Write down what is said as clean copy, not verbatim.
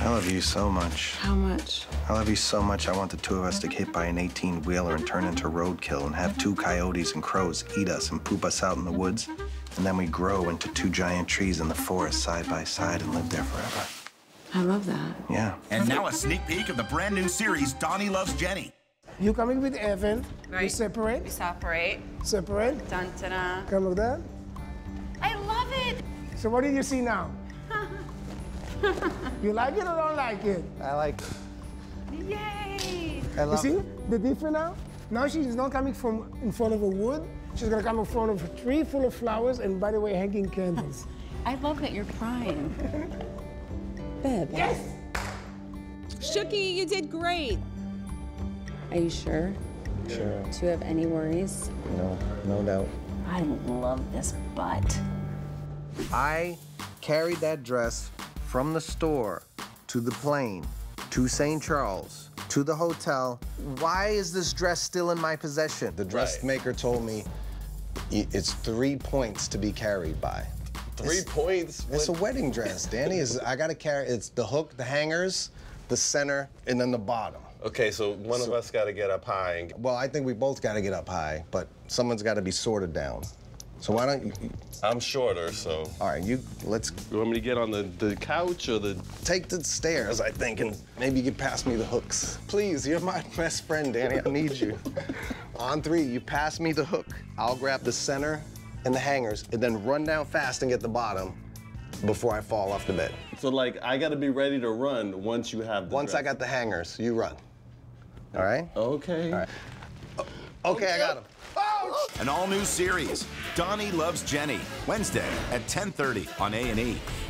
I love you so much. How much? I love you so much, I want the two of us to get hit by an 18-wheeler and turn into roadkill and have 2 coyotes and crows eat us and poop us out in the woods. And then we grow into 2 giant trees in the forest side by side and live there forever. I love that. Yeah. And now a sneak peek of the brand new series, Donnie Loves Jenny. You coming with Evan. Right. You separate. We separate. Separate. Dun, da, da. Come like that. I love it. So what do you see now? You like it or don't like it? I like it. Yay. I You love see it. the difference now? Now she's not coming from in front of a wood. She's gonna come in front of a tree full of flowers and, by the way, hanging candles. I love that you're crying. Babe. Yes! Shooky, you did great. Are you sure? Sure. Do you have any worries? No, no doubt. I love this butt. I carried that dress from the store to the plane, to St. Charles, to the hotel. Why is this dress still in my possession? The dressmaker told me it's 3 points to be carried by. 3 points? It's a wedding dress, Danny. I gotta carry, it's the hook, the hangers, the center, and then the bottom. Okay, so one of us got to get up high. And... Well, I think we both gotta get up high, but someone's gotta be sorted down. So why don't you... I'm shorter, so... All right, let's... You want me to get on the couch or the... Take the stairs, I think, and maybe you can pass me the hooks. Please, you're my best friend, Danny. I need you. On 3, you pass me the hook. I'll grab the center and the hangers, and then run down fast and get the bottom before I fall off the bed. So, like, I got to be ready to run once you have the Once dress. I got the hangers, you run. All right? Okay. All right. Okay, I got him. An all-new series, Donnie Loves Jenny, Wednesday at 10:30 on A&E.